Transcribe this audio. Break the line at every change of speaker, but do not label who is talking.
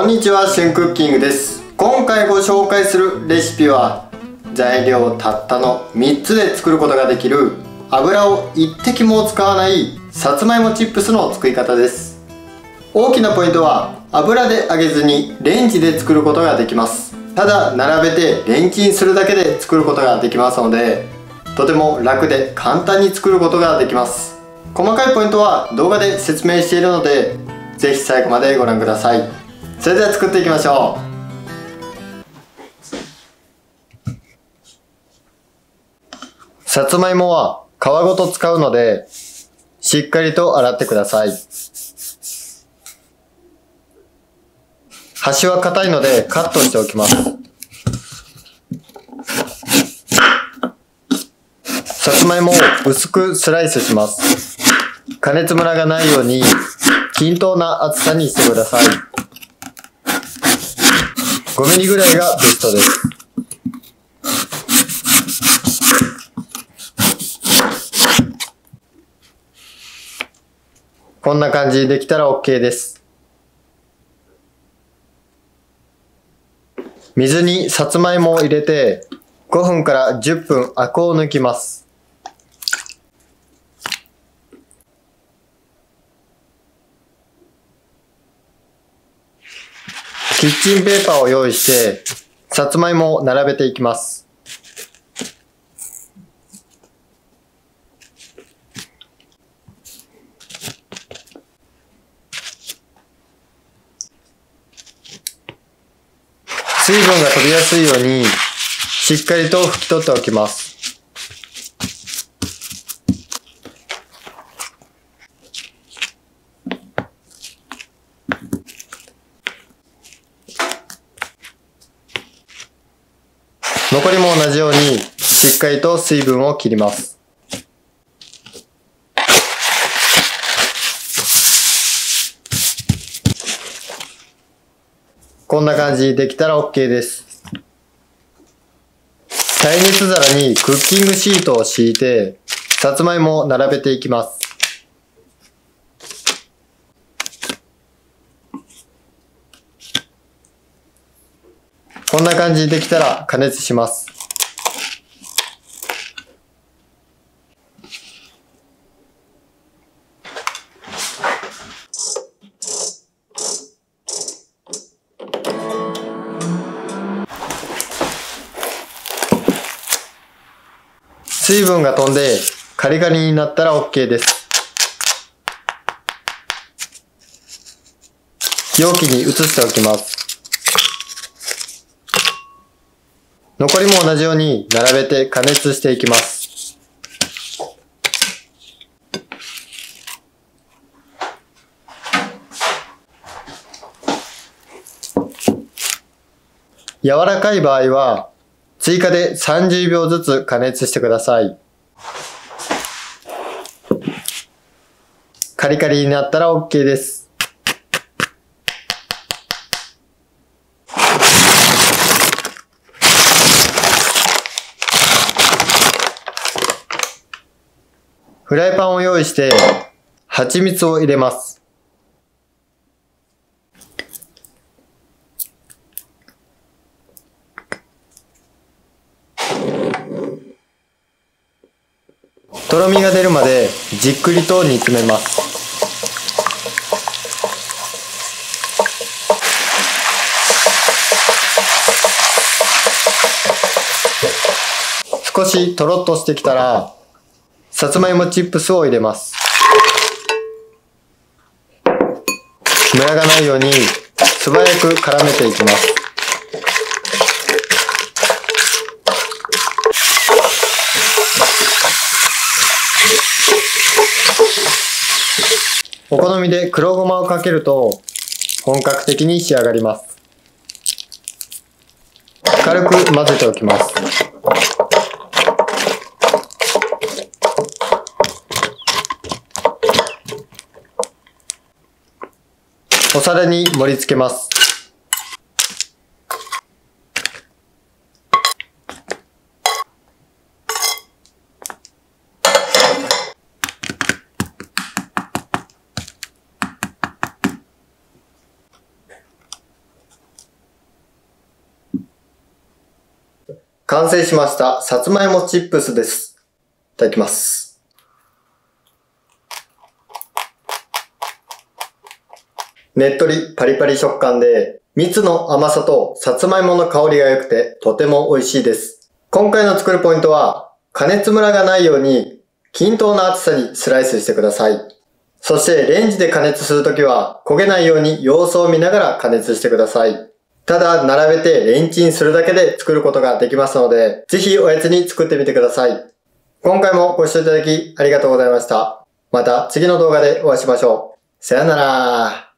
こんにちは、しゅんクッキングです。今回ご紹介するレシピは材料たったの3つで作ることができる油を一滴も使わないさつまいもチップスの作り方です。大きなポイントは油で揚げずにレンジで作ることができます。ただ並べてレンチンするだけで作ることができますので、とても楽で簡単に作ることができます。細かいポイントは動画で説明しているので、ぜひ最後までご覧ください。それでは作っていきましょう。さつまいもは皮ごと使うので、しっかりと洗ってください。端は硬いのでカットしておきます。さつまいもを薄くスライスします。加熱ムラがないように均等な厚さにしてください。5ミリぐらいがベストです。こんな感じでできたら OK です。水にさつまいもを入れて5分から10分アクを抜きます。キッチンペーパーを用意してさつまいもを並べていきます。水分が飛びやすいようにしっかりと拭き取っておきます。残りも同じようにしっかりと水分を切ります。こんな感じにできたら OK です。耐熱皿にクッキングシートを敷いてさつまいもを並べていきます。こんな感じにできたら加熱します。水分が飛んでカリカリになったら OK です。容器に移しておきます。残りも同じように並べて加熱していきます。柔らかい場合は追加で30秒ずつ加熱してください。カリカリになったら OK です。フライパンを用意して蜂蜜を入れます。とろみが出るまでじっくりと煮詰めます。少しとろっとしてきたらさつまいもチップスを入れます。ムラがないように素早く絡めていきます。お好みで黒ごまをかけると本格的に仕上がります。軽く混ぜておきます。お皿に盛り付けます。 完成しましたさつまいもチップスです。いただきます。ねっとりパリパリ食感で、蜜の甘さとさつまいもの香りが良くてとても美味しいです。今回の作るポイントは、加熱ムラがないように均等な厚さにスライスしてください。そしてレンジで加熱するときは焦げないように様子を見ながら加熱してください。ただ並べてレンチンするだけで作ることができますので、ぜひおやつに作ってみてください。今回もご視聴いただきありがとうございました。また次の動画でお会いしましょう。さよなら。